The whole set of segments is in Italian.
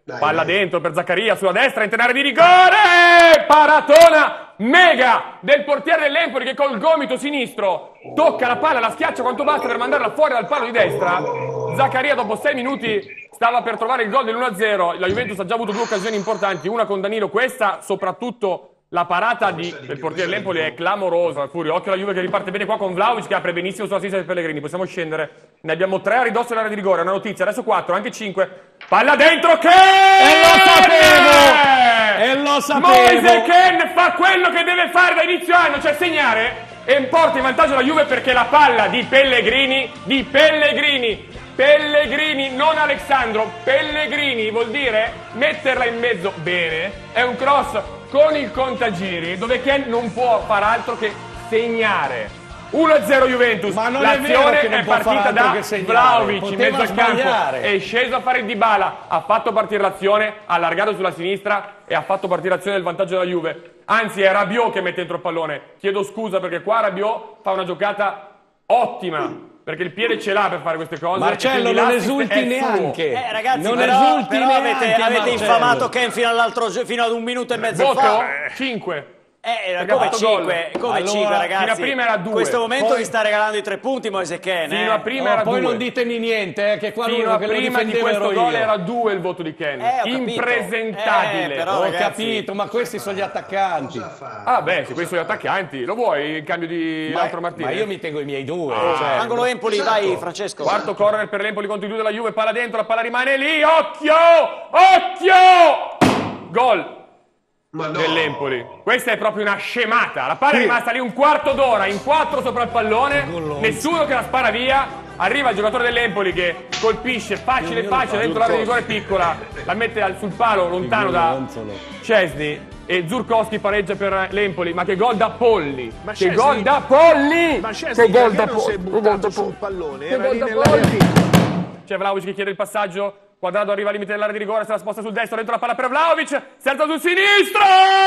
Palla dentro per Zaccaria, sulla destra, in area di rigore! Paratona mega del portiere dell'Empoli che col gomito sinistro tocca la palla, la schiaccia quanto basta per mandarla fuori dal palo di destra. Zaccaria dopo 6 minuti stava per trovare il gol dell'1-0. La Juventus ha già avuto 2 occasioni importanti, una con Danilo, questa soprattutto. La parata del portiere dell'Empoli è clamorosa, Furio. Occhio alla Juve che riparte bene qua con Vlahovic che apre benissimo sulla sinistra di Pellegrini. Possiamo scendere. Ne abbiamo 3 a ridosso dell'area di rigore. Una notizia, adesso 4, anche 5. Palla dentro, Ken! E lo sapevo! Moise Ken fa quello che deve fare da inizio anno, cioè segnare, e porta in vantaggio la Juve perché la palla di Pellegrini, non Alexandro, Pellegrini vuol dire metterla in mezzo bene, è un cross con il contagiri dove Ken non può far altro che segnare. 1-0 Juventus, ma non l'azione è partita da Vlahovic in mezzo al campo, sbagliare. è sceso a fare il Dybala, ha fatto partire l'azione, ha allargato sulla sinistra e ha fatto partire l'azione del vantaggio della Juve. Anzi è Rabiot che mette dentro il pallone, chiedo scusa perché qua Rabiot fa una giocata ottima. Perché il piede ce l'ha per fare queste cose. Marcello, non esulti neanche. Ragazzi, non però esulti neanche, avete infamato Ken fino ad 1 minuto e mezzo fa. 5. Come 5? Come allora, 5, ragazzi? Fino a prima era 2. In questo momento Poi vi sta regalando i 3 punti Moise Ken. Fino a prima era 2. Poi non ditemi niente, che qua fino a che lo prima di difendevo questo ero gol io. era 2 il voto di Ken. Impresentabile. Però, Ho ragazzi, capito, ma questi sono gli attaccanti. Ah beh, se questi sono gli attaccanti, lo vuoi in cambio di Lautaro Martinez? Ma io mi tengo i miei 2. angolo Empoli, vai Francesco. Quarto corner per l'Empoli contro i 2 della Juve, palla dentro, la palla rimane lì, occhio! Gol dell'Empoli. Questa è proprio una scemata. La palla è rimasta lì un quarto d'ora, in 4 sopra il pallone, nessuno che la spara via. Arriva il giocatore dell'Empoli che colpisce facile dentro l'area di rigore piccola, la mette sul palo lontano da Szczesny e Zurkowski pareggia per l'Empoli. Ma che gol da Polli! Che gol da Polli! Che gol da Polli! Sul pallone, era lì nell'area. C'è Vlahovic che chiede il passaggio. Quadrado arriva al limite dell'area di rigore, se la sposta sul destro, dentro la palla per Vlahovic, si alza sul sinistro!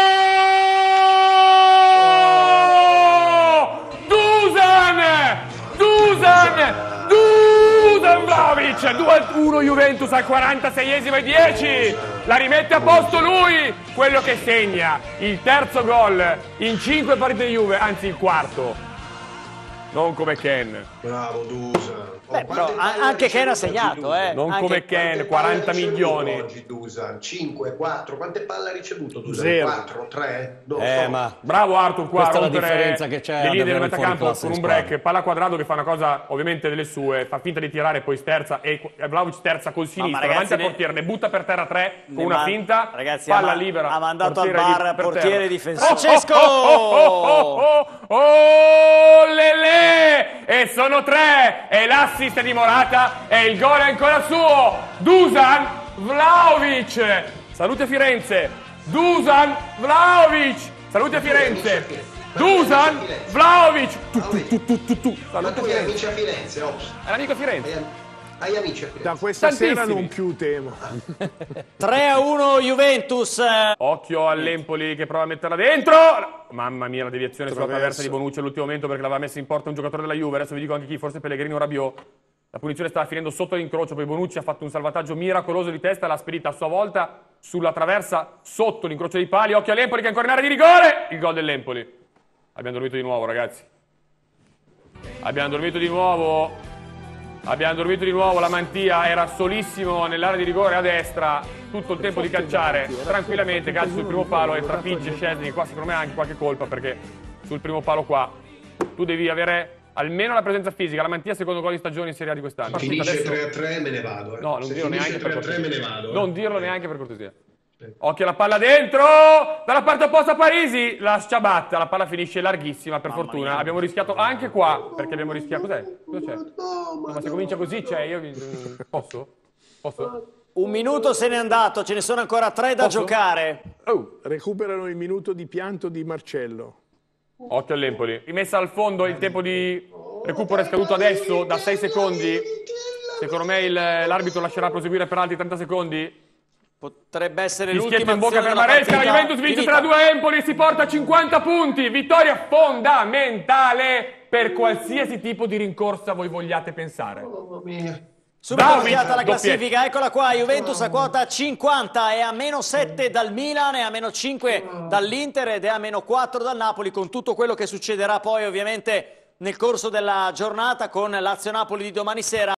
Dusan Vlahovic, 2-1 Juventus al 46esimo e 10, la rimette a posto lui, quello che segna il terzo gol in 5 partite di Juve, anzi il quarto, non come Ken. Bravo Dusan. Però anche Ken ha segnato, Non come Ken, 40 milioni. Oggi Dusan, 5, 4, quante palle ha ricevuto Dusan? 0. 4, 3? Ma Bravo Arthur qua, questa è la rompere differenza che c'è le linee del ad avere metacampo fuori classe con un in break, squadra. palla Quadrado che fa una cosa ovviamente delle sue, fa finta di tirare poi sterza e Vlahovic terza col sinistro, ragazzi, davanti al portiere, ne butta per terra 3 con una finta, ragazzi, palla libera. ha mandato al portiere bar per portiere terra. difensore. Francesco! Lele! E sono 3 e l'assist di Morata e il gol è ancora suo. Dusan Vlahovic. Salute Firenze. Dusan Vlahovic. Salute Firenze. Dusan Vlahovic. Ma tu hai amici a Firenze, Ops. È l'amico a Firenze. Hai amici a Firenze. Da questa sera Tantissimi. non più temo. 3-1 Juventus. Occhio all'Empoli che prova a metterla dentro. Mamma mia, la deviazione sulla traversa di Bonucci all'ultimo momento perché l'aveva messa in porta un giocatore della Juve. Adesso vi dico anche chi, forse Pellegrini o Rabiot. La punizione stava finendo sotto l'incrocio, poi Bonucci ha fatto un salvataggio miracoloso di testa, l'ha spedita a sua volta sulla traversa sotto l'incrocio dei pali. Occhio all'Empoli che è ancora in area di rigore. Il gol dell'Empoli. Abbiamo dormito di nuovo, ragazzi. Abbiamo dormito di nuovo. La Mantia era solissimo nell'area di rigore a destra, tutto il tempo di calciare tranquillamente, calcio sul primo palo e trafigge Szczesny. Qua secondo me ha anche qualche colpa perché sul primo palo qua tu devi avere almeno la presenza fisica. La Mantia secondo gol di stagione in Serie A di quest'anno. Finisce Adesso... 3-3 me ne vado. No, non Se dirlo finisce neanche per 3-3 me ne cortesia. vado. Non dirlo neanche per cortesia. Occhio alla palla dentro, dalla parte opposta Parisi, la sciabatta, la palla finisce larghissima per fortuna. Abbiamo rischiato anche qua, perché abbiamo rischiato, cos'è? Cosa c'è? No, ma se comincia così, cioè io posso? 1 minuto se n'è andato, ce ne sono ancora 3 da giocare. Recuperano il minuto di pianto di Marcello. Occhio all'Empoli, rimessa al fondo, il tempo di recupero è scaduto adesso da 6 secondi. Secondo me l'arbitro lascerà proseguire per altri 30 secondi. Potrebbe essere Fischietto l'ultima in bocca azione per della Maresca, la partita. Juventus vince 3-2 Empoli, si porta a 50 punti, vittoria fondamentale per qualsiasi tipo di rincorsa voi vogliate pensare. Mamma mia. Subito Vlahovic, occhiata alla doppietto. classifica, eccola qua, Juventus a quota 50, è a -7 dal Milan, è a -5 dall'Inter ed è a -4 dal Napoli, con tutto quello che succederà poi ovviamente nel corso della giornata con Lazio-Napoli di domani sera.